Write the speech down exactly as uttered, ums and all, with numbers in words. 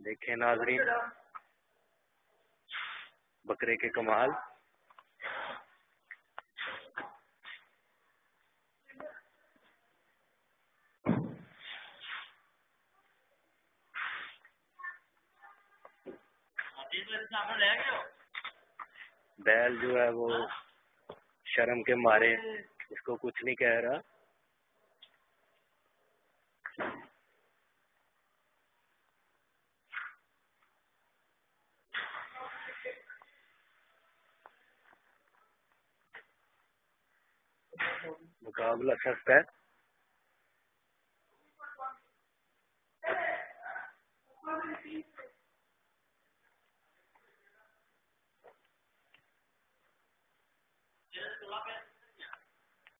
دیکھیں ناظرین بکرے کے کمال. بیل جو ہے وہ شرم کے مارے اس کو کچھ نہیں کہہ رہا. مقابلہ سخت ہے.